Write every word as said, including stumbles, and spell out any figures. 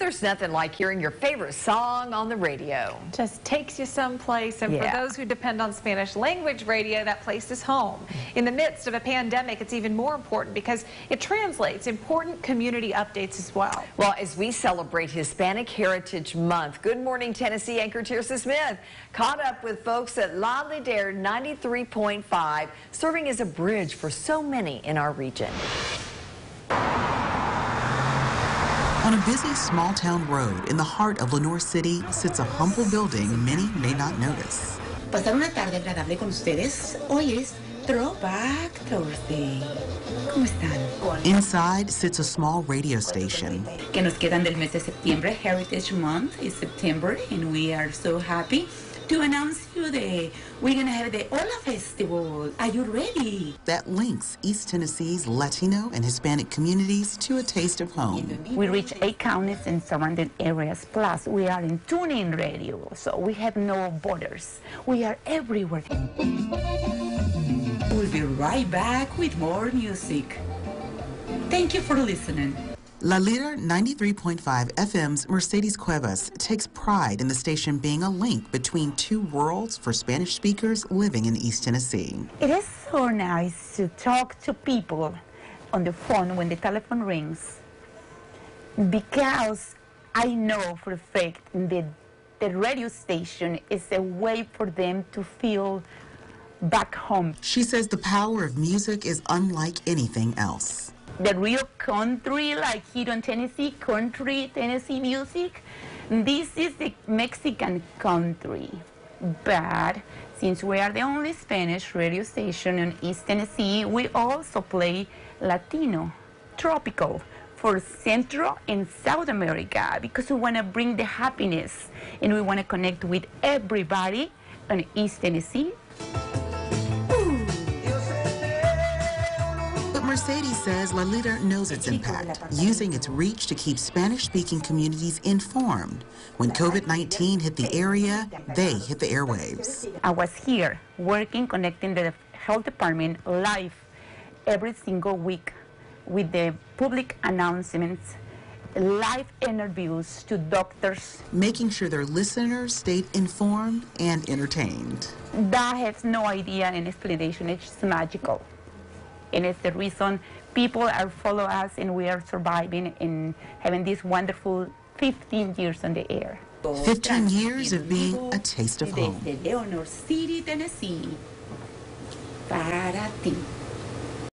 There's nothing like hearing your favorite song on the radio. Just takes you someplace, and Yeah. for those who depend on Spanish language radio, that place is home. In the midst of a pandemic, it's even more important because it translates important community updates as well. Well, as we celebrate Hispanic Heritage Month, Good Morning Tennessee anchor Tirsa Smith caught up with folks at La Lidera ninety-three point five, serving as a bridge for so many in our region. On a busy small-town road in the heart of Lenoir City sits a humble building many may not notice. Pasar una tarde agradable con ustedes. Hoy es Throwback Thursday. ¿Cómo están? Inside sits a small radio station. Que nos quedan del mes de septiembre. Heritage Month is September, and we are so happy to announce you that we're going to have the Ola Festival. Are you ready? That links East Tennessee's Latino and Hispanic communities to a taste of home. We reach eight counties and surrounding areas, plus we are in tune-in radio, so we have no borders. We are everywhere. We'll be right back with more music. Thank you for listening. La Lidera ninety-three point five F M's Mercedes Cuevas takes pride in the station being a link between two worlds for Spanish speakers living in East Tennessee. It is so nice to talk to people on the phone when the telephone rings, because I know for a fact that the radio station is a way for them to feel back home. She says the power of music is unlike anything else. The real country, like here in Tennessee, country, Tennessee music, this is the Mexican country. But since we are the only Spanish radio station in East Tennessee, we also play Latino, tropical, for Central and South America, because we want to bring the happiness and we want to connect with everybody in East Tennessee. Mercedes says La Lidera knows its impact, using its reach to keep Spanish-speaking communities informed. When COVID nineteen hit the area, they hit the airwaves. I was here working, connecting the health department live every single week with the public announcements, live interviews to doctors. Making sure their listeners stayed informed and entertained. That has no idea and explanation. It's magical. And it's the reason people are following us and we are surviving and having this wonderful fifteen years on the air. fifteen years of being a taste of home. Desde Lenoir City, Tennessee. Para ti.